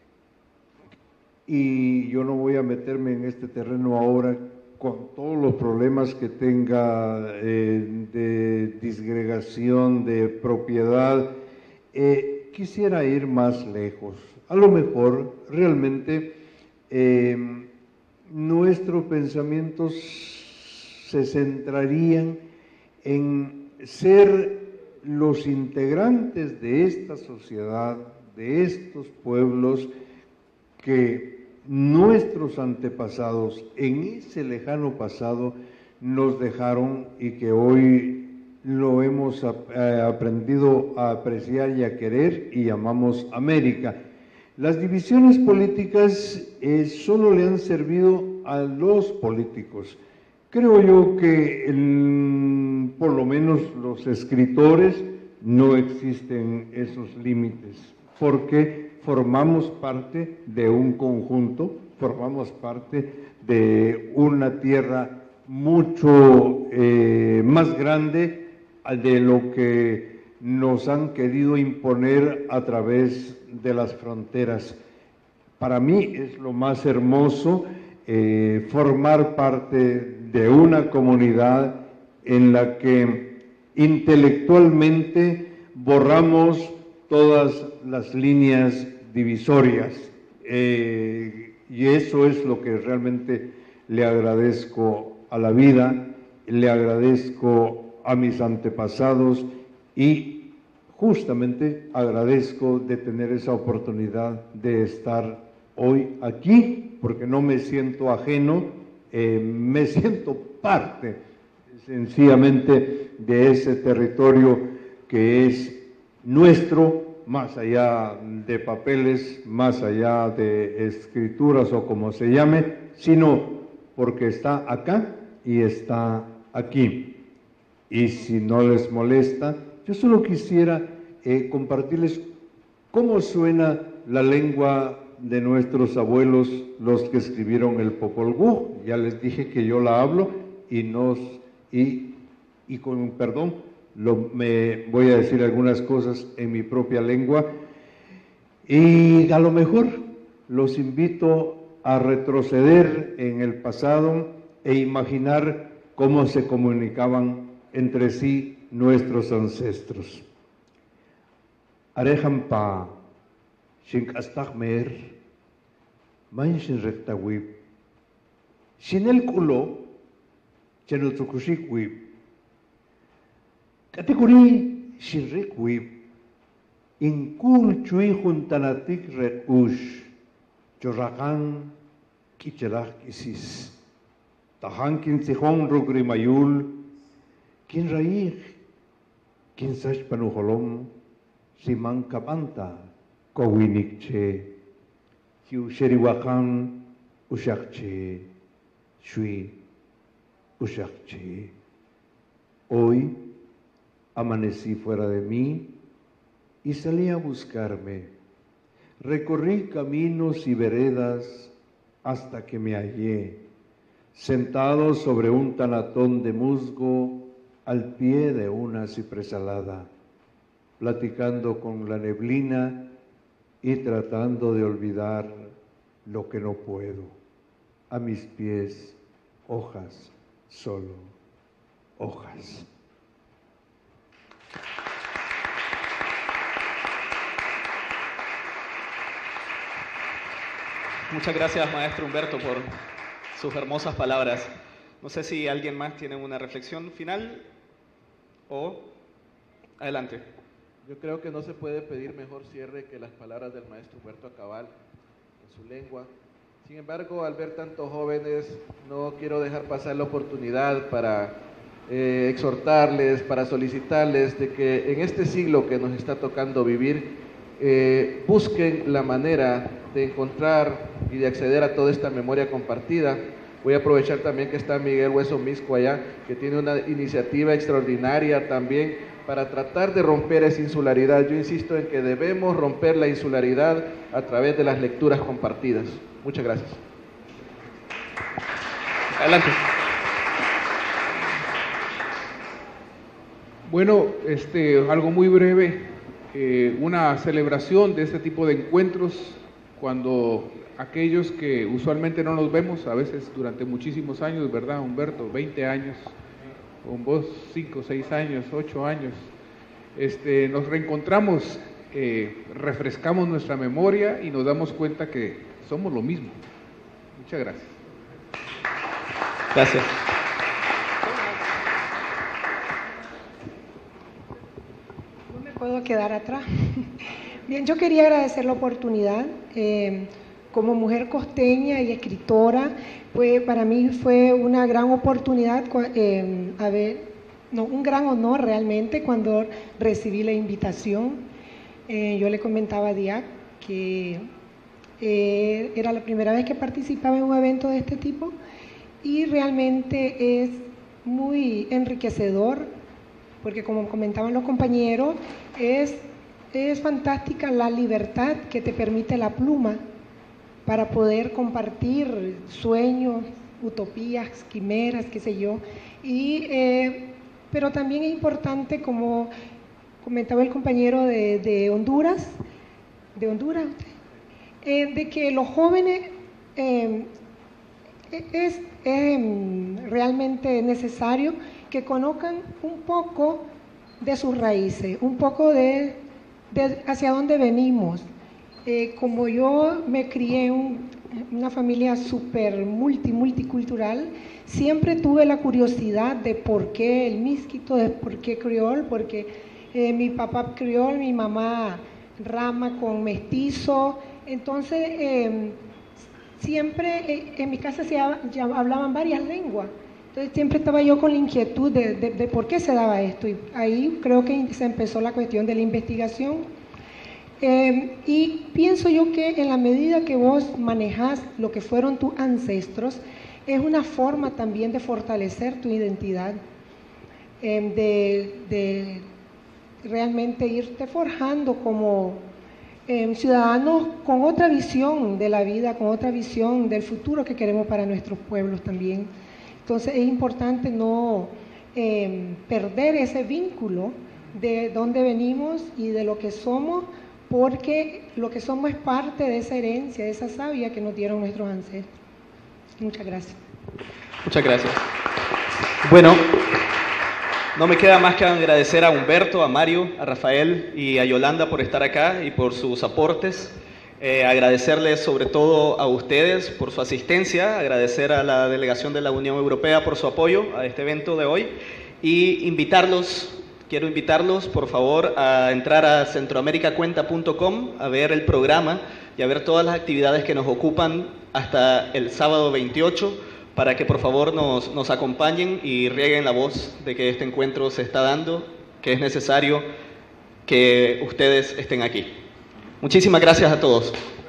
Y yo no voy a meterme en este terreno ahora con todos los problemas que tenga eh, de disgregación, de propiedad. Eh, quisiera ir más lejos. A lo mejor realmente eh, nuestros pensamientos se centrarían en ser los integrantes de esta sociedad, de estos pueblos que nuestros antepasados en ese lejano pasado nos dejaron y que hoy lo hemos eh, aprendido a apreciar y a querer y llamamos América. Las divisiones políticas eh, solo le han servido a los políticos. Creo yo que el, por lo menos los escritores no existen esos límites, porque formamos parte de un conjunto, formamos parte de una tierra mucho eh, más grande de lo que nos han querido imponer a través de las fronteras. Para mí es lo más hermoso eh, formar parte de una comunidad en la que intelectualmente borramos todas las líneas divisorias, eh, y eso es lo que realmente le agradezco a la vida, le agradezco a mis antepasados y justamente agradezco de tener esa oportunidad de estar hoy aquí, porque no me siento ajeno, eh, me siento parte sencillamente de ese territorio que es nuestro, más allá de papeles, más allá de escrituras o como se llame, sino porque está acá y está aquí. Y si no les molesta, yo solo quisiera eh, compartirles cómo suena la lengua de nuestros abuelos, los que escribieron el Popol Vuh. Ya les dije que yo la hablo y, nos, y, y con perdón, Lo, me voy a decir algunas cosas en mi propia lengua y a lo mejor los invito a retroceder en el pasado e imaginar cómo se comunicaban entre sí nuestros ancestros. Arehampa, Shinkastagmer, Manshin Rektawib, Shinel Kulo, Chenutsukushikwib, Categoría Shirrekwib, Inkul Chui Juntanatik Reush, Chorrakan Kicherach Isis, Tahankin Sihon Rugrimayul, Kin Raich, Kin Sash Panuholom, Siman Kapanta, Kowinikche, Hiu Sheriwakan, Ushakche, Shui, Ushakche. Hoy amanecí fuera de mí y salí a buscarme. Recorrí caminos y veredas hasta que me hallé, sentado sobre un tanatón de musgo al pie de una cipresalada. platicando con la neblina y tratando de olvidar lo que no puedo. A mis pies, hojas, solo hojas. Muchas gracias, maestro Humberto, por sus hermosas palabras. No sé si alguien más tiene una reflexión final o adelante. Yo creo que no se puede pedir mejor cierre que las palabras del maestro Humberto Acabal en su lengua. Sin embargo, al ver tantos jóvenes, no quiero dejar pasar la oportunidad para eh, exhortarles, para solicitarles de que en este siglo que nos está tocando vivir, eh, busquen la manera de encontrar y de acceder a toda esta memoria compartida. Voy a aprovechar también que está Miguel Hueso Misco allá, que tiene una iniciativa extraordinaria también para tratar de romper esa insularidad. Yo insisto en que debemos romper la insularidad a través de las lecturas compartidas. Muchas gracias. Adelante. Bueno, este, algo muy breve, eh, una celebración de este tipo de encuentros cuando aquellos que usualmente no nos vemos, a veces durante muchísimos años, ¿verdad, Humberto? veinte años, con vos cinco, seis años, ocho años, este, nos reencontramos, eh, refrescamos nuestra memoria y nos damos cuenta que somos lo mismo. Muchas gracias. Gracias. No me puedo quedar atrás. Bien, yo quería agradecer la oportunidad. Eh, como mujer costeña y escritora, pues para mí fue una gran oportunidad, eh, a ver, no, un gran honor realmente cuando recibí la invitación. Eh, yo le comentaba a Diac que eh, era la primera vez que participaba en un evento de este tipo y realmente es muy enriquecedor porque, como comentaban los compañeros, es, es fantástica la libertad que te permite la pluma para poder compartir sueños, utopías, quimeras, qué sé yo. Y, eh, pero también es importante, como comentaba el compañero de, de Honduras, de Honduras, eh, de que los jóvenes eh, es eh, realmente necesario que conozcan un poco de sus raíces, un poco de, de hacia dónde venimos. Eh, como yo me crié en un, una familia súper multi, multicultural, siempre tuve la curiosidad de por qué el misquito, de por qué criol, porque eh, mi papá criol, mi mamá rama con mestizo, entonces eh, siempre eh, en mi casa se ya hablaban varias lenguas, entonces siempre estaba yo con la inquietud de, de, de por qué se daba esto, y ahí creo que se empezó la cuestión de la investigación. Eh, y pienso yo que en la medida que vos manejás lo que fueron tus ancestros, es una forma también de fortalecer tu identidad, eh, de, de realmente irte forjando como eh, ciudadanos con otra visión de la vida, con otra visión del futuro que queremos para nuestros pueblos también. Entonces es importante no eh, perder ese vínculo de dónde venimos y de lo que somos, porque lo que somos es parte de esa herencia, de esa savia que nos dieron nuestros ancestros. Muchas gracias. Muchas gracias. Bueno, no me queda más que agradecer a Humberto, a Mario, a Rafael y a Yolanda por estar acá y por sus aportes. Eh, agradecerles sobre todo a ustedes por su asistencia, agradecer a la delegación de la Unión Europea por su apoyo a este evento de hoy y invitarlos. Quiero invitarlos, por favor, a entrar a centroamerica cuenta punto com, a ver el programa y a ver todas las actividades que nos ocupan hasta el sábado veintiocho, para que por favor nos, nos acompañen y rieguen la voz de que este encuentro se está dando, que es necesario que ustedes estén aquí. Muchísimas gracias a todos.